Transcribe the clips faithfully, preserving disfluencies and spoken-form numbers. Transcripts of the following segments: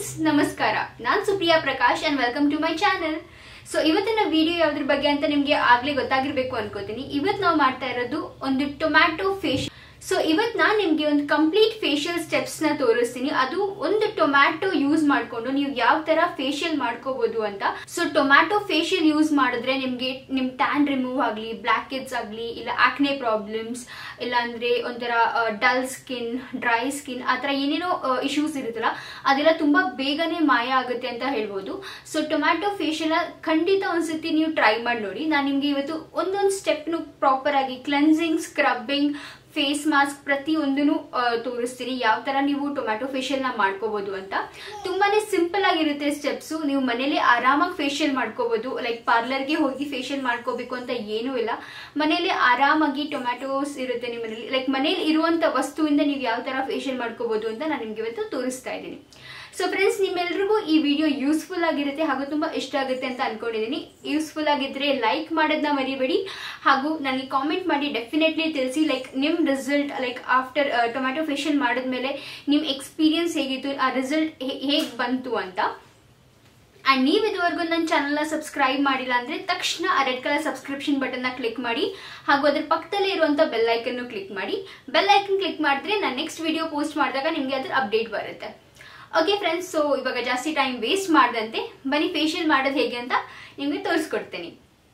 Friends ನಮಸ್ಕಾರ ನಾನು Supriya Prakash and welcome to my channel. So ಇವತ್ತಿನ ವಿಡಿಯೋ ಯಾವುದ್ರ ಬಗ್ಗೆ ಅಂತ ನಿಮಗೆ ಆಗ್ಲೇ ಗೊತ್ತಾಗಿರಬೇಕು ಅನ್ಕೋತೀನಿ. ಇವತ್ತು ನಾವು ಮಾಡ್ತಾ ಇರೋದು ಒಂದು ಟೊಮ್ಯಾಟೊ ಫೇಶಿಯಲ್. ಸೊ ಇವತ್ತು ನಾನು ನಿಮಗೆ ಒಂದು ಕಂಪ್ಲೀಟ್ ಫೇಶಿಯಲ್ ಸ್ಟೆಪ್ಸ್ ನ ತೋರಿಸ್ತೀನಿ. ಅದು ಒಂದು ಟೊಮ್ಯಾಟೊ ಯೂಸ್ ಮಾಡ್ಕೊಂಡು ನೀವು ಯಾವ ತರ ಫೇಶಿಯಲ್ ಮಾಡ್ಕೋಬಹುದು ಅಂತ. ಸೊ ಟೊಮ್ಯಾಟೊ ಫೇಶಿಯಲ್ ಯೂಸ್ ಮಾಡಿದ್ರೆ ನಿಮ್ಗೆ ನಿಮ್ ಟ್ಯಾನ್ ರಿಮೂವ್ ಆಗ್ಲಿ, ಬ್ಲಾಕ್ ಹೆಡ್ಸ್ ಆಗ್ಲಿ, ಇಲ್ಲ ಆಕ್ನೆ ಪ್ರಾಬ್ಲಮ್ಸ್, ಇಲ್ಲ ಅಂದ್ರೆ ಒಂಥರ ಡಲ್ ಸ್ಕಿನ್, ಡ್ರೈ ಸ್ಕಿನ್, ಆತರ ಏನೇನೋ ಇಶ್ಯೂಸ್ ಇರುತ್ತಲ್ಲ ಅದೆಲ್ಲ ತುಂಬಾ ಬೇಗನೆ ಮಾಯ ಆಗುತ್ತೆ ಅಂತ ಹೇಳ್ಬೋದು. ಸೊ ಟೊಮ್ಯಾಟೊ ಫೇಶಿಯಲ್ ಖಂಡಿತ ಒಂದ್ಸತಿ ನೀವು ಟ್ರೈ ಮಾಡಿ ನೋಡಿ. ನಾನು ನಿಮ್ಗೆ ಇವತ್ತು ಒಂದೊಂದು ಸ್ಟೆಪ್ ನು ಪ್ರಾಪರ್ ಆಗಿ ಕ್ಲೆನ್ಸಿಂಗ್, ಸ್ಕ್ರಬ್ಬಿಂಗ್, ಫೇಸ್ ಮಾಸ್ಕ್ ಪ್ರತಿಯೊಂದೂ ತೋರಿಸ್ತೀನಿ ಯಾವ ತರ ನೀವು ಟೊಮ್ಯಾಟೊ ಫೇಶಿಯಲ್ ನ ಮಾಡ್ಕೋಬಹುದು ಅಂತ. ತುಂಬಾನೇ ಸಿಂಪಲ್ ಆಗಿರುತ್ತೆ ಸ್ಟೆಪ್ಸ್. ನೀವು ಮನೇಲಿ ಆರಾಮಾಗಿ ಫೇಶಿಯಲ್ ಮಾಡ್ಕೋಬಹುದು. ಲೈಕ್ ಪಾರ್ಲರ್ಗೆ ಹೋಗಿ ಫೇಶಿಯಲ್ ಮಾಡ್ಕೋಬೇಕು ಅಂತ ಏನೂ ಇಲ್ಲ. ಮನೇಲಿ ಆರಾಮಾಗಿ ಟೊಮ್ಯಾಟೋಸ್ ಇರುತ್ತೆ ನಿಮ್ಮ ಮನೇಲಿ. ಲೈಕ್ ಮನೇಲಿ ಇರುವಂತ ವಸ್ತುವಿಂದ ನೀವು ಯಾವ ತರ ಫೇಶಿಯಲ್ ಮಾಡ್ಕೋಬಹುದು ಅಂತ ನಾನು ನಿಮ್ಗೆ ಇವತ್ತು ತೋರಿಸ್ತಾ ಇದ್ದೀನಿ. ಸೊ ಫ್ರೆಂಡ್ಸ್, ನಿಮ್ಮೆಲ್ರಿಗೂ ಈ ವಿಡಿಯೋ ಯೂಸ್ಫುಲ್ ಆಗಿರುತ್ತೆ ಹಾಗೂ ತುಂಬಾ ಇಷ್ಟ ಆಗುತ್ತೆ ಅಂತ ಅನ್ಕೊಂಡಿದ್ದೀನಿ. ಯೂಸ್ಫುಲ್ ಆಗಿದ್ರೆ ಲೈಕ್ ಮಾಡೋದನ್ನ ಮರಿಬೇಡಿ, ಹಾಗೂ ನನಗೆ ಕಾಮೆಂಟ್ ಮಾಡಿ ಡೆಫಿನೆಟ್ಲಿ ತಿಳಿಸಿ ಲೈಕ್ ನಿಮ್ result, like after tomato facial ಮಾಡಿದ್ಮೇಲೆ ನಿಮ್ ಎಕ್ಸ್ಪೀರಿಯನ್ಸ್ ಹೇಗಿತ್ತು, ಆ ರಿಸಲ್ಟ್ ಹೇಗ್ ಬಂತು ಅಂತ. ಅಂಡ್ ನೀವು ಇದುವರೆಗೂ ನನ್ನ ಚಾನಲ್ ನ ಸಬ್ಸ್ಕ್ರೈಬ್ ಮಾಡಿಲ್ಲ ಅಂದ್ರೆ ತಕ್ಷಣ ಆ ರೆಡ್ ಕಲರ್ ಸಬ್ಸ್ಕ್ರಿಪ್ಷನ್ ಬಟನ್ ನ ಕ್ಲಿಕ್ ಮಾಡಿ, ಹಾಗೂ ಅದ್ರ ಪಕ್ಕದಲ್ಲೇ ಇರುವಂತ ಬೆಲ್ ಐಕನ್ ಕ್ಲಿಕ್ ಮಾಡಿ. ಬೆಲ್ ಐಕನ್ ಕ್ಲಿಕ್ ಮಾಡಿದ್ರೆ ನಾನು ನೆಕ್ಸ್ಟ್ ವಿಡಿಯೋ ಪೋಸ್ಟ್ ಮಾಡಿದಾಗ ನಿಮ್ಗೆ ಅದ್ರ ಅಪ್ಡೇಟ್ ಬರುತ್ತೆ. ಓಕೆ ಫ್ರೆಂಡ್ಸ್, ಸೊ ಇವಾಗ ಜಾಸ್ತಿ ಟೈಮ್ ವೇಸ್ಟ್ ಮಾಡದಂತೆ ಬನ್ನಿ ಫೇಶಿಯಲ್ ಮಾಡೋದು ಹೇಗೆ ಅಂತ ನಿಮ್ಗೆ ತೋರಿಸ್ಕೊಡ್ತೀನಿ.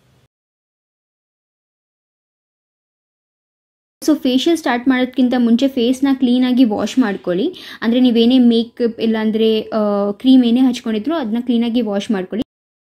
ಸೊ ಫೇಶಿಯಲ್ ಸ್ಟಾರ್ಟ್ ಮಾಡೋದಕ್ಕಿಂತ ಮುಂಚೆ ಫೇಸ್ನ ಕ್ಲೀನಾಗಿ ವಾಶ್ ಮಾಡ್ಕೊಳ್ಳಿ. ಅಂದರೆ ನೀವೇನೇ ಮೇಕಪ್ ಇಲ್ಲಾಂದರೆ ಕ್ರೀಮ್ ಏನೇ ಹಚ್ಕೊಂಡಿದ್ರು ಅದನ್ನ ಕ್ಲೀನಾಗಿ ವಾಶ್ ಮಾಡ್ಕೊಳ್ಳಿ.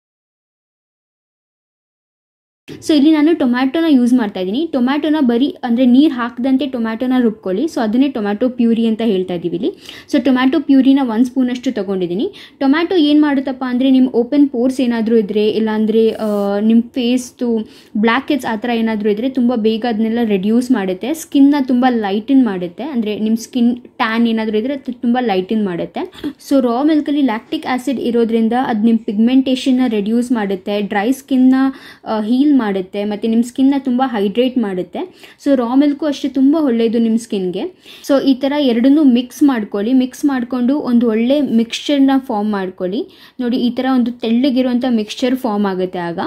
ಸೊ ಇಲ್ಲಿ ನಾನು ಟೊಮ್ಯಾಟೊನ ಯೂಸ್ ಮಾಡ್ತಾ ಇದ್ದೀನಿ. ಟೊಮ್ಯಾಟೊನ ಬರೀ ಅಂದರೆ ನೀರು ಹಾಕದಂತೆ ಟೊಮ್ಯಾಟೊನ ರುಬ್ಕೊಳ್ಳಿ. ಸೊ ಅದನ್ನೇ ಟೊಮ್ಯಾಟೊ ಪ್ಯೂರಿ ಅಂತ ಹೇಳ್ತಾ ಇದ್ದೀವಿ ಇಲ್ಲಿ. ಸೊ ಟೊಮ್ಯಾಟೊ ಪ್ಯೂರಿನ ಒಂದು ಸ್ಪೂನಷ್ಟು ತೊಗೊಂಡಿದ್ದೀನಿ. ಟೊಮ್ಯಾಟೊ ಏನು ಮಾಡುತ್ತಪ್ಪ ಅಂದರೆ ನಿಮ್ಮ ಓಪನ್ ಪೋರ್ಸ್ ಏನಾದರೂ ಇದ್ದರೆ, ಇಲ್ಲಾಂದರೆ ನಿಮ್ಮ ಫೇಸ್ದು ಬ್ಲ್ಯಾಕ್ ಹೆಡ್ಸ್ ಆ ಥರ ಏನಾದರೂ ಇದ್ದರೆ ತುಂಬ ಬೇಗ ಅದನ್ನೆಲ್ಲ ರೆಡ್ಯೂಸ್ ಮಾಡುತ್ತೆ. ಸ್ಕಿನ್ನ ತುಂಬ ಲೈಟನ್ ಮಾಡುತ್ತೆ. ಅಂದರೆ ನಿಮ್ಮ ಸ್ಕಿನ್ ಟ್ಯಾನ್ ಏನಾದರೂ ಇದ್ದರೆ ಅದು ತುಂಬ ಲೈಟನ್ ಮಾಡುತ್ತೆ. ಸೊ ರಾ ಮಿಲ್ಕಲ್ಲಿ ಲ್ಯಾಕ್ಟಿಕ್ ಆ್ಯಸಿಡ್ ಇರೋದ್ರಿಂದ ಅದು ನಿಮ್ಮ ಪಿಗ್ಮೆಂಟೇಷನ್ನ ರೆಡ್ಯೂಸ್ ಮಾಡುತ್ತೆ, ಡ್ರೈ ಸ್ಕಿನ್ನ ಹೀಲ್ ಮಾಡುತ್ತೆ, ಮತ್ತು ನಿಮ್ಮ ಸ್ಕಿನ್ನ ತುಂಬ ಹೈಡ್ರೇಟ್ ಮಾಡುತ್ತೆ. ಸೊ ರಾ ಮಿಲ್ಕು ಅಷ್ಟೇ ತುಂಬ ಒಳ್ಳೆಯದು ನಿಮ್ಮ ಸ್ಕಿನ್ಗೆ. ಸೊ ಈ ಥರ ಎರಡನ್ನೂ ಮಿಕ್ಸ್ ಮಾಡ್ಕೊಳ್ಳಿ. ಮಿಕ್ಸ್ ಮಾಡಿಕೊಂಡು ಒಂದು ಒಳ್ಳೆ ಮಿಕ್ಸ್ಚರ್ನ ಫಾರ್ಮ್ ಮಾಡ್ಕೊಳ್ಳಿ. ನೋಡಿ, ಈ ಥರ ಒಂದು ತೆಳ್ಳಗಿರುವಂಥ ಮಿಕ್ಸ್ಚರ್ ಫಾರ್ಮ್ ಆಗುತ್ತೆ ಆಗ.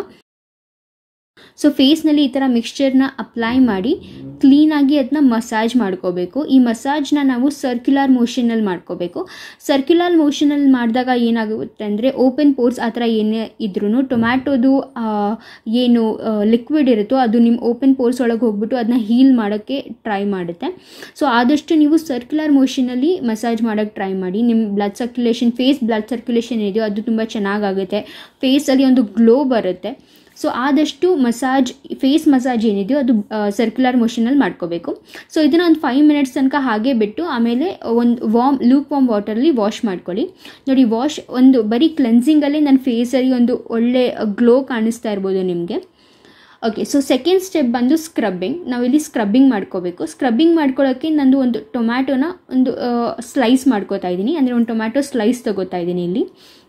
ಸೊ ಫೇಸ್ನಲ್ಲಿ ಈ ಥರ ಮಿಕ್ಸ್ಚರ್ನ ಅಪ್ಲೈ ಮಾಡಿ ಕ್ಲೀನಾಗಿ ಅದನ್ನ ಮಸಾಜ್ ಮಾಡ್ಕೋಬೇಕು. ಈ ಮಸಾಜ್ನ ನಾವು ಸರ್ಕ್ಯುಲರ್ ಮೋಷನಲ್ಲಿ ಮಾಡ್ಕೋಬೇಕು. ಸರ್ಕ್ಯುಲರ್ ಮೋಷನಲ್ಲಿ ಮಾಡಿದಾಗ ಏನಾಗುತ್ತೆ ಅಂದರೆ ಓಪನ್ ಪೋರ್ಸ್ ಆ ಥರ ಏನೇ ಇದ್ರೂ ಟೊಮ್ಯಾಟೋದು ಏನು ಲಿಕ್ವಿಡ್ ಇರುತ್ತೋ ಅದು ನಿಮ್ಮ ಓಪನ್ ಪೋರ್ಸ್ ಒಳಗೆ ಹೋಗ್ಬಿಟ್ಟು ಅದನ್ನ ಹೀಲ್ ಮಾಡೋಕ್ಕೆ ಟ್ರೈ ಮಾಡುತ್ತೆ. ಸೊ ಆದಷ್ಟು ನೀವು ಸರ್ಕ್ಯುಲರ್ ಮೋಷನಲ್ಲಿ ಮಸಾಜ್ ಮಾಡೋಕ್ಕೆ ಟ್ರೈ ಮಾಡಿ. ನಿಮ್ಮ blood circulation, face blood circulation ಇದೆಯೋ ಅದು ತುಂಬ ಚೆನ್ನಾಗಾಗುತ್ತೆ. ಫೇಸಲ್ಲಿ ಒಂದು ಗ್ಲೋ ಬರುತ್ತೆ. ಸೊ ಆದಷ್ಟು ಮಸಾಜ್, ಫೇಸ್ ಮಸಾಜ್ ಏನಿದೆಯೋ ಅದು ಸರ್ಕ್ಯುಲರ್ ಮೋಷನಲ್ಲಿ ಮಾಡ್ಕೋಬೇಕು. ಸೊ ಇದನ್ನು ಒಂದು ಫೈವ್ ಮಿನಿಟ್ಸ್ ತನಕ ಹಾಗೆ ಬಿಟ್ಟು ಆಮೇಲೆ ಒಂದು ವಾಮ್ ಲೂಕ್ ವಾಮ್ ವಾಟರಲ್ಲಿ ವಾಶ್ ಮಾಡ್ಕೊಳ್ಳಿ. ನೋಡಿ, ವಾಶ್ ಒಂದು ಬರೀ ಕ್ಲೆನ್ಸಿಂಗಲ್ಲೇ ನನ್ನ ಫೇಸಲ್ಲಿ ಒಂದು ಒಳ್ಳೆ ಗ್ಲೋ ಕಾಣಿಸ್ತಾ ಇರ್ಬೋದು ನಿಮಗೆ. ಓಕೆ, ಸೊ ಸೆಕೆಂಡ್ ಸ್ಟೆಪ್ ಬಂದು ಸ್ಕ್ರಬ್ಬಿಂಗ್. ನಾವಿಲ್ಲಿ ಸ್ಕ್ರಬ್ಬಿಂಗ್ ಮಾಡ್ಕೋಬೇಕು. ಸ್ಕ್ರಬ್ಬಿಂಗ್ ಮಾಡ್ಕೊಳ್ಳೋಕ್ಕೆ ನಂದು ಒಂದು ಟೊಮ್ಯಾಟೊನ ಒಂದು ಸ್ಲೈಸ್ ಮಾಡ್ಕೋತಾ ಇದ್ದೀನಿ. ಅಂದರೆ ಒಂದು ಟೊಮ್ಯಾಟೊ ಸ್ಲೈಸ್ ತಗೋತಾ ಇದ್ದೀನಿ ಇಲ್ಲಿ.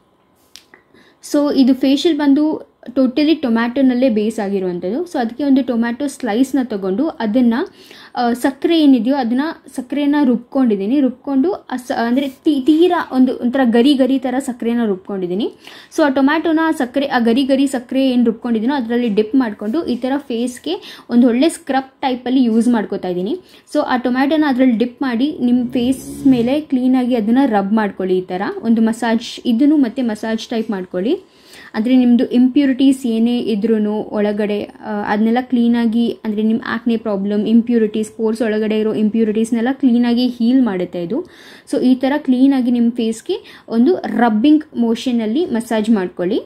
ಸೊ ಇದು ಫೇಶಿಯಲ್ ಬಂದು ಟೋಟಲಿ ಟೊಮ್ಯಾಟೊನಲ್ಲೇ ಬೇಸ್ ಆಗಿರುವಂಥದ್ದು. ಸೊ ಅದಕ್ಕೆ ಒಂದು ಟೊಮ್ಯಾಟೊ ಸ್ಲೈಸ್ನ ತೊಗೊಂಡು ಅದನ್ನು ಸಕ್ಕರೆ ಏನಿದೆಯೋ ಅದನ್ನು ಸಕ್ಕರೆನ ರುಬ್ಕೊಂಡಿದ್ದೀನಿ. ರುಬ್ಕೊಂಡು ಸ ಅಂದರೆ ತೀರಾ ಒಂದು ಒಂಥರ ಗರಿ ಗರಿ ಥರ ಸಕ್ಕರೆನ ರುಬ್ಕೊಂಡಿದ್ದೀನಿ. ಸೊ ಆ ಟೊಮ್ಯಾಟೊನ ಸಕ್ಕರೆ, ಆ ಗರಿ ಗರಿ ಸಕ್ಕರೆ ಏನು ರುಬ್ಕೊಂಡಿದ್ದೀನೋ ಅದರಲ್ಲಿ ಡಿಪ್ ಮಾಡಿಕೊಂಡು ಈ ಥರ ಫೇಸ್ಗೆ ಒಂದು ಒಳ್ಳೆ ಸ್ಕ್ರಬ್ ಟೈಪಲ್ಲಿ ಯೂಸ್ ಮಾಡ್ಕೋತಾ ಇದ್ದೀನಿ. ಸೊ ಆ ಟೊಮ್ಯಾಟೊನ ಅದರಲ್ಲಿ ಡಿಪ್ ಮಾಡಿ ನಿಮ್ಮ ಫೇಸ್ ಮೇಲೆ ಕ್ಲೀನಾಗಿ ಅದನ್ನು ರಬ್ ಮಾಡ್ಕೊಳ್ಳಿ. ಈ ಥರ ಒಂದು ಮಸಾಜ್, ಇದನ್ನು ಮತ್ತೆ ಮಸಾಜ್ ಟೈಪ್ ಮಾಡ್ಕೊಳ್ಳಿ. ಅಂದರೆ ನಿಮ್ಮದು ಇಂಪ್ಯೂರಿಟೀಸ್ ಏನೇ ಇದ್ರೂ ಒಳಗಡೆ ಅದನ್ನೆಲ್ಲ ಕ್ಲೀನಾಗಿ, ಅಂದರೆ ನಿಮ್ಮ ಆಕ್ನೆ ಪ್ರಾಬ್ಲಮ್, ಇಂಪ್ಯೂರಿಟೀಸ್, ಪೋರ್ಸ್ ಒಳಗಡೆ ಇರೋ ಇಂಪ್ಯೂರಿಟೀಸ್ನೆಲ್ಲ ಕ್ಲೀನಾಗಿ ಹೀಲ್ ಮಾಡುತ್ತೆ ಇದು. ಸೊ ಈ ಥರ ಕ್ಲೀನಾಗಿ ನಿಮ್ಮ ಫೇಸ್ಗೆ ಒಂದು ರಬ್ಬಿಂಗ್ ಮೋಷನಲ್ಲಿ ಮಸಾಜ್ ಮಾಡ್ಕೊಳ್ಳಿ.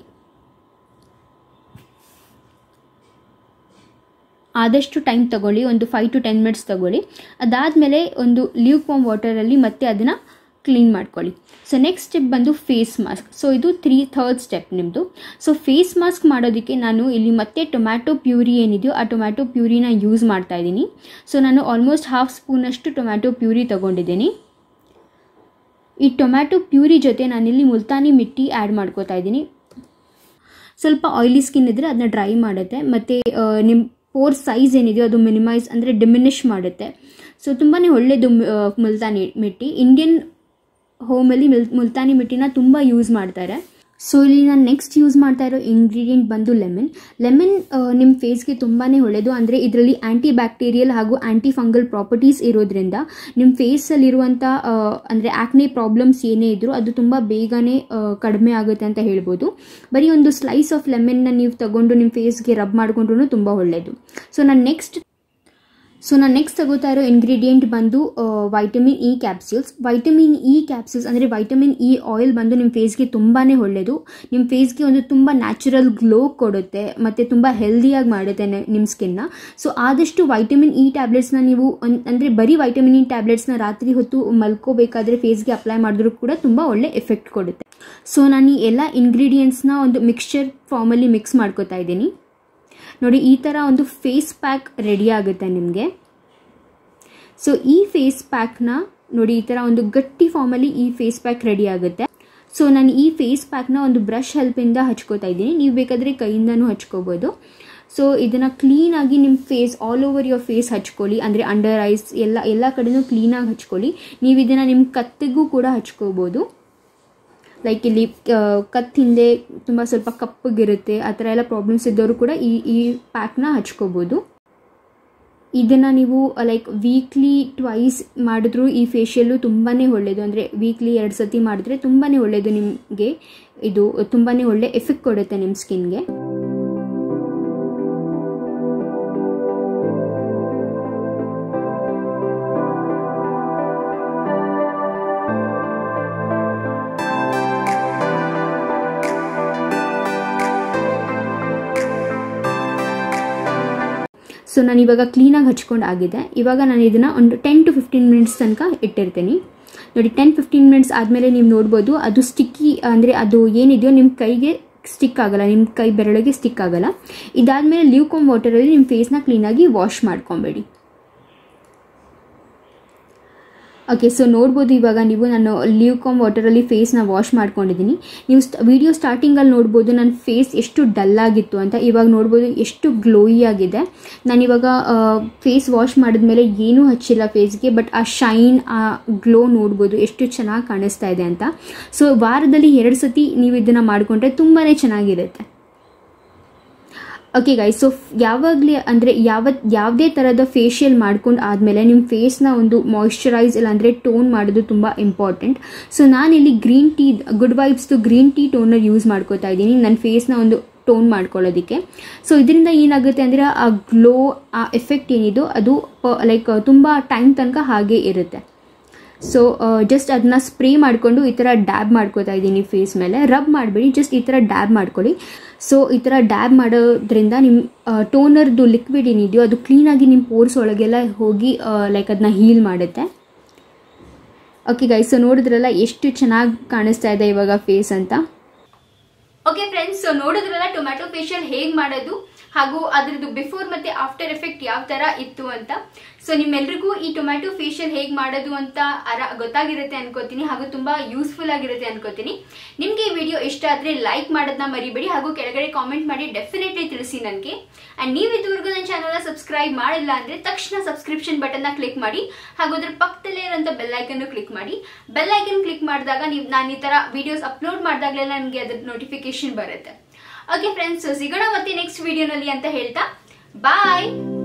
ಆದಷ್ಟು ಟೈಮ್ ತಗೊಳ್ಳಿ, ಒಂದು ಫೈವ್ ಟು ಟೆನ್ ಮಿನಿಟ್ಸ್ ತಗೊಳ್ಳಿ. ಅದಾದಮೇಲೆ ಒಂದು ಲ್ಯೂಕ್ ವಾಮ್ ವಾಟರಲ್ಲಿ ಮತ್ತೆ ಅದನ್ನು ಕ್ಲೀನ್ ಮಾಡ್ಕೊಳ್ಳಿ. ಸೊ ನೆಕ್ಸ್ಟ್ ಸ್ಟೆಪ್ ಬಂದು ಫೇಸ್ ಮಾಸ್ಕ್. ಸೊ ಇದು ತ್ರೀ ಥರ್ಡ್ ಸ್ಟೆಪ್ ನಿಮ್ಮದು. ಸೊ ಫೇಸ್ ಮಾಸ್ಕ್ ಮಾಡೋದಕ್ಕೆ ನಾನು ಇಲ್ಲಿ ಮತ್ತೆ ಟೊಮ್ಯಾಟೊ ಪ್ಯೂರಿ ಏನಿದೆಯೋ ಆ ಟೊಮ್ಯಾಟೊ ಪ್ಯೂರಿನ ಯೂಸ್ ಮಾಡ್ತಾ ಇದ್ದೀನಿ. ಸೊ ನಾನು ಆಲ್ಮೋಸ್ಟ್ ಹಾಫ್ ಸ್ಪೂನಷ್ಟು ಟೊಮ್ಯಾಟೊ ಪ್ಯೂರಿ ತೊಗೊಂಡಿದ್ದೀನಿ. ಈ ಟೊಮ್ಯಾಟೊ ಪ್ಯೂರಿ ಜೊತೆ ನಾನಿಲ್ಲಿ ಮುಲ್ತಾನಿ ಮಿಟ್ಟಿ ಆ್ಯಡ್ ಮಾಡ್ಕೋತಾ ಇದ್ದೀನಿ. ಸ್ವಲ್ಪ ಆಯಿಲಿ ಸ್ಕಿನ್ ಇದ್ದರೆ ಅದನ್ನ ಡ್ರೈ ಮಾಡುತ್ತೆ, ಮತ್ತು ನಿಮ್ಮ ಪೋರ್ ಸೈಜ್ ಏನಿದೆಯೋ ಅದು ಮಿನಿಮೈಸ್ ಅಂದರೆ ಡಿಮಿನಿಷ್ ಮಾಡುತ್ತೆ. ಸೊ ತುಂಬಾ ಒಳ್ಳೆಯದು ಮುಲ್ತಾನಿ ಮಿಟ್ಟಿ. ಇಂಡಿಯನ್ ಹೋಮಲ್ಲಿ ಮಿಲ್ ಮುಲ್ತಾನಿ ಮಿಟ್ಟಿನ ತುಂಬ ಯೂಸ್ ಮಾಡ್ತಾರೆ. ಸೊ ಇಲ್ಲಿ ನಾನು ನೆಕ್ಸ್ಟ್ ಯೂಸ್ ಮಾಡ್ತಾ ಇರೋ ಇಂಗ್ರೀಡಿಯೆಂಟ್ ಬಂದು ಲೆಮನ್. ಲೆಮನ್ ನಿಮ್ಮ ಫೇಸ್ಗೆ ತುಂಬಾ ಒಳ್ಳೆಯದು. ಅಂದರೆ ಇದರಲ್ಲಿ ಆ್ಯಂಟಿ ಬ್ಯಾಕ್ಟೀರಿಯಲ್ ಹಾಗೂ ಆ್ಯಂಟಿ ಫಂಗಲ್ ಪ್ರಾಪರ್ಟೀಸ್ ಇರೋದ್ರಿಂದ ನಿಮ್ಮ ಫೇಸಲ್ಲಿರುವಂಥ ಅಂದರೆ ಆ್ಯಕ್ನೆ ಪ್ರಾಬ್ಲಮ್ಸ್ ಏನೇ ಇದ್ದರೂ ಅದು ತುಂಬ ಬೇಗನೆ ಕಡಿಮೆ ಆಗುತ್ತೆ ಅಂತ ಹೇಳ್ಬೋದು. ಬರೀ ಒಂದು ಸ್ಲೈಸ್ ಆಫ್ ಲೆಮನ್ನ ನೀವು ತಗೊಂಡು ನಿಮ್ಮ ಫೇಸ್ಗೆ ರಬ್ ಮಾಡಿಕೊಂಡ್ರೂ ತುಂಬ ಒಳ್ಳೆಯದು. ಸೊ ನಾನು ನೆಕ್ಸ್ಟ್ ಸೊ ನಾನು ನೆಕ್ಸ್ಟ್ ತಗೋತಾ ಇರೋ ಇಂಗ್ರೀಡಿಯೆಂಟ್ ಬಂದು vitamin E capsules. Vitamin E capsules ಅಂದರೆ ವೈಟಮಿನ್ ಇ ಆಯಿಲ್ ಬಂದು ನಿಮ್ಮ ಫೇಸ್ಗೆ ತುಂಬಾ ಒಳ್ಳೆಯದು. ನಿಮ್ಮ ಫೇಸ್ಗೆ ಒಂದು ತುಂಬ ನ್ಯಾಚುರಲ್ ಗ್ಲೋ ಕೊಡುತ್ತೆ ಮತ್ತು ತುಂಬ ಹೆಲ್ದಿಯಾಗಿ ಮಾಡುತ್ತೆ ನಿಮ್ಮ ಸ್ಕಿನ್ನ. ಸೊ ಆದಷ್ಟು ವೈಟಮಿನ್ ಇ ಟ್ಯಾಬ್ಲೆಟ್ಸ್ನ ನೀವು ಅಂದರೆ ಬರೀ ವೈಟಮಿನ್ ಇ ಟ್ಯಾಬ್ಲೆಟ್ಸ್ನ ರಾತ್ರಿ ಹೊತ್ತು ಮಲ್ಕೋಬೇಕಾದ್ರೆ ಫೇಸ್ಗೆ ಅಪ್ಲೈ ಮಾಡಿದ್ರೂ ಕೂಡ ತುಂಬ ಒಳ್ಳೆ ಎಫೆಕ್ಟ್ ಕೊಡುತ್ತೆ. ಸೊ ನಾನು ಈ ಎಲ್ಲ ಇಂಗ್ರೀಡಿಯೆಂಟ್ಸ್ನ ಒಂದು ಮಿಕ್ಸ್ಚರ್ ಫಾರ್ಮಲ್ಲಿ ಮಿಕ್ಸ್ ಮಾಡ್ಕೋತಾ ಇದ್ದೀನಿ. ನೋಡಿ, ಈ ಥರ ಒಂದು ಫೇಸ್ ಪ್ಯಾಕ್ ರೆಡಿ ಆಗುತ್ತೆ ನಿಮಗೆ. ಸೊ ಈ ಫೇಸ್ ಪ್ಯಾಕ್ನ ನೋಡಿ, ಈ ಥರ ಒಂದು ಗಟ್ಟಿ ಫಾರ್ಮಲ್ಲಿ ಈ ಫೇಸ್ ಪ್ಯಾಕ್ ರೆಡಿ ಆಗುತ್ತೆ. ಸೊ ನಾನು ಈ ಫೇಸ್ ಪ್ಯಾಕ್ನ ಒಂದು ಬ್ರಷ್ ಹೆಲ್ಪಿಂದ ಹಚ್ಕೋತಾ ಇದ್ದೀನಿ. ನೀವು ಬೇಕಾದರೆ ಕೈಯಿಂದನೂ ಹಚ್ಕೋಬೋದು. ಸೊ ಇದನ್ನು ಕ್ಲೀನಾಗಿ ನಿಮ್ಮ face all over your face ಹಚ್ಕೊಳ್ಳಿ. ಅಂದರೆ ಅಂಡರ್ ಐಸ್ ಎಲ್ಲ ಎಲ್ಲ ಕಡೆನೂ ಕ್ಲೀನಾಗಿ ಹಚ್ಕೊಳ್ಳಿ. ನೀವು ಇದನ್ನು ನಿಮ್ಮ ಕತ್ತಿಗೂ ಕೂಡ ಹಚ್ಕೋಬೋದು. ಲೈಕ್ ಇಲ್ಲಿ ಕತ್ ಹಿಂದೆ ತುಂಬ ಸ್ವಲ್ಪ ಕಪ್ಪಗಿರುತ್ತೆ, ಆ ಥರ ಎಲ್ಲ ಪ್ರಾಬ್ಲಮ್ಸ್ ಇದ್ದವರು ಕೂಡ ಈ ಈ ಪ್ಯಾಕ್ನ ಹಚ್ಕೋಬೋದು. ಇದನ್ನು ನೀವು ಲೈಕ್ ವೀಕ್ಲಿ ಟ್ವೈಸ್ ಮಾಡಿದ್ರೂ ಈ ಫೇಶಿಯಲ್ಲು ತುಂಬಾ ಒಳ್ಳೆಯದು. ಅಂದರೆ ವೀಕ್ಲಿ ಎರಡು ಸತಿ ಮಾಡಿದ್ರೆ ತುಂಬಾ ಒಳ್ಳೆಯದು. ನಿಮಗೆ ಇದು ತುಂಬಾ ಒಳ್ಳೆ ಎಫೆಕ್ಟ್ ಕೊಡುತ್ತೆ ನಿಮ್ಮ ಸ್ಕಿನ್ಗೆ. ಸೊ ನಾನು ಇವಾಗ ಕ್ಲೀನಾಗಿ ಹಚ್ಕೊಂಡು ಆಗಿದೆ. ಇವಾಗ ನಾನು ಇದನ್ನು ಒಂದು ಟೆನ್ ಟು ಫಿಫ್ಟೀನ್ ಮಿನಿಟ್ಸ್ ತನಕ ಇಟ್ಟಿರ್ತೀನಿ. ನೋಡಿ, ಟೆನ್ ಫಿಫ್ಟೀನ್ ಮಿನಿಟ್ಸ್ ಆದಮೇಲೆ ನೀವು ನೋಡ್ಬೋದು ಅದು ಸ್ಟಿಕ್ಕಿ ಅಂದರೆ ಅದು ಏನಿದೆಯೋ ನಿಮ್ಮ ಕೈಗೆ ಸ್ಟಿಕ್ ಆಗಲ್ಲ, ನಿಮ್ಮ ಕೈ ಬೆರಳಿಗೆ ಸ್ಟಿಕ್ ಆಗಲ್ಲ. ಇದಾದಮೇಲೆ ಲ್ಯೂಕೋಮ್ ವಾಟರಲ್ಲಿ ನಿಮ್ಮ ಫೇಸ್ನ ಕ್ಲೀನಾಗಿ ವಾಶ್ ಮಾಡ್ಕೊಬೇಡಿ. ಓಕೆ, ಸೊ ನೋಡ್ಬೋದು ಇವಾಗ ನೀವು ನಾನು ಲ್ಯೂಕಾಮ್ ವಾಟರಲ್ಲಿ ಫೇಸ್ನ ವಾಶ್ ಮಾಡ್ಕೊಂಡಿದ್ದೀನಿ. ನೀವು ಸ್ಟ್ ವಿಡಿಯೋ ಸ್ಟಾರ್ಟಿಂಗಲ್ಲಿ ನೋಡ್ಬೋದು ನನ್ನ ಫೇಸ್ ಎಷ್ಟು ಡಲ್ಲಾಗಿತ್ತು ಅಂತ. ಇವಾಗ ನೋಡ್ಬೋದು ಎಷ್ಟು ಗ್ಲೋಯಿ ಆಗಿದೆ. ನಾನಿವಾಗ ಫೇಸ್ ವಾಶ್ ಮಾಡಿದ್ಮೇಲೆ ಏನೂ ಹಚ್ಚಿಲ್ಲ ಫೇಸ್ಗೆ, ಬಟ್ ಆ ಶೈನ್, ಆ ಗ್ಲೋ ನೋಡ್ಬೋದು ಎಷ್ಟು ಚೆನ್ನಾಗಿ ಕಾಣಿಸ್ತಾ ಇದೆ ಅಂತ. ಸೊ ವಾರದಲ್ಲಿ ಎರಡು ಸತಿ ನೀವು ಇದನ್ನು ಮಾಡಿಕೊಂಡ್ರೆ ತುಂಬಾ ಚೆನ್ನಾಗಿರುತ್ತೆ. ಓಕೆ ಗೈಸ್, ಸೊ ಯಾವಾಗಲೇ ಅಂದರೆ ಯಾವತ್ತು ಯಾವುದೇ ಥರದ ಫೇಶಿಯಲ್ ಮಾಡ್ಕೊಂಡು ಆದಮೇಲೆ ನಿಮ್ಮ ಫೇಸ್ನ ಒಂದು ಮಾಯ್ಶ್ಚರೈಸ್ ಇಲ್ಲ ಅಂದರೆ ಟೋನ್ ಮಾಡೋದು ತುಂಬ ಇಂಪಾರ್ಟೆಂಟ್. ಸೊ ನಾನಿಲ್ಲಿ ಗ್ರೀನ್ ಟೀ ಗುಡ್ ವೈಬ್ಸ್ದು ಗ್ರೀನ್ ಟೀ ಟೋನರ್ ಯೂಸ್ ಮಾಡ್ಕೋತಾ ಇದ್ದೀನಿ ನನ್ನ ಫೇಸ್ನ ಒಂದು ಟೋನ್ ಮಾಡ್ಕೊಳ್ಳೋದಕ್ಕೆ. ಸೊ ಇದರಿಂದ ಏನಾಗುತ್ತೆ ಅಂದರೆ ಆ ಗ್ಲೋ, ಆ ಎಫೆಕ್ಟ್ ಏನಿದೋ ಅದು ಲೈಕ್ ತುಂಬ ಟೈಮ್ ತನಕ ಹಾಗೇ ಇರುತ್ತೆ. ಸೊ ಜಸ್ಟ್ ಅದನ್ನ ಸ್ಪ್ರೇ ಮಾಡಿಕೊಂಡು ಈ ಥರ ಡ್ಯಾಬ್ ಮಾಡ್ಕೋತಾ ಇದ್ದೀನಿ ಫೇಸ್ ಮೇಲೆ. ರಬ್ ಮಾಡಬೇಡಿ, ಜಸ್ಟ್ ಈ ಥರ ಡ್ಯಾಬ್ ಮಾಡ್ಕೊಳ್ಳಿ. ಸೊ ಈ ಥರ ಡ್ಯಾಬ್ ಮಾಡೋದ್ರಿಂದ ನಿಮ್ಮ ಟೋನರ್ದು ಲಿಕ್ವಿಡ್ ಏನಿದೆಯೋ ಅದು ಕ್ಲೀನಾಗಿ ನಿಮ್ಮ ಪೋರ್ಸ್ ಒಳಗೆಲ್ಲ ಹೋಗಿ ಲೈಕ್ ಅದನ್ನ ಹೀಲ್ ಮಾಡುತ್ತೆ. ಓಕೆ ಗೈಸ್, ಸೊ ನೋಡಿದ್ರಲ್ಲ ಎಷ್ಟು ಚೆನ್ನಾಗಿ ಕಾಣಿಸ್ತಾ ಇದೆ ಇವಾಗ ಫೇಸ್ ಅಂತ. ಓಕೆ ಫ್ರೆಂಡ್ಸ್, ಸೊ ನೋಡಿದ್ರಲ್ಲ ಟೊಮ್ಯಾಟೊ ಫೇಶಿಯಲ್ ಹೇಗೆ ಮಾಡೋದು ಹಾಗೂ ಅದರದ್ದು ಬಿಫೋರ್ ಮತ್ತೆ ಆಫ್ಟರ್ ಎಫೆಕ್ಟ್ ಯಾವ ತರ ಇತ್ತು ಅಂತ. ಸೊ ನಿಮ್ಮೆಲ್ರಿಗೂ ಈ ಟೊಮ್ಯಾಟೊ ಫೇಶಿಯಲ್ ಹೇಗೆ ಮಾಡೋದು ಅಂತ ಅರ ಗೊತ್ತಾಗಿರುತ್ತೆ ಅನ್ಕೋತೀನಿ, ಹಾಗೂ ತುಂಬಾ ಯೂಸ್ಫುಲ್ ಆಗಿರುತ್ತೆ ಅನ್ಕೋತೀನಿ. ನಿಮ್ಗೆ ಈ ವಿಡಿಯೋ ಇಷ್ಟ ಆದ್ರೆ ಲೈಕ್ ಮಾಡೋದನ್ನ ಮರಿಬೇಡಿ, ಹಾಗೂ ಕೆಳಗಡೆ ಕಾಮೆಂಟ್ ಮಾಡಿ ಡೆಫಿನೆಟ್ಲಿ ತಿಳಿಸಿ ನನಗೆ. ಅಂಡ್ ನೀವು ಇದುವರೆಗೂ ನನ್ನ ಚಾನಲ್ನ ಸಬ್ಸ್ಕ್ರೈಬ್ ಮಾಡಿಲ್ಲ ಅಂದ್ರೆ ತಕ್ಷಣ ಸಬ್ಸ್ಕ್ರಿಪ್ಷನ್ ಬಟನ್ನ ಕ್ಲಿಕ್ ಮಾಡಿ, ಹಾಗೂ ಅದ್ರ ಪಕ್ಕದಲ್ಲೇ ಇರೋಂಥ ಬೆಲ್ ಐಕನ್ ಕ್ಲಿಕ್ ಮಾಡಿ. ಬೆಲ್ ಐಕನ್ ಕ್ಲಿಕ್ ಮಾಡಿದಾಗ ನೀವು ನಾನು ಈ ತರ ವಿಡಿಯೋಸ್ ಅಪ್ಲೋಡ್ ಮಾಡಿದಾಗಲೆಲ್ಲ ನನಗೆ ಅದ್ರ ನೋಟಿಫಿಕೇಶನ್ ಬರುತ್ತೆ. ಓಕೆ ಫ್ರೆಂಡ್ಸ್, ಸಿಗೋಣ ಮತ್ತೆ ನೆಕ್ಸ್ಟ್ ವಿಡಿಯೋನಲ್ಲಿ ಅಂತ ಹೇಳ್ತಾ ಬಾಯ್.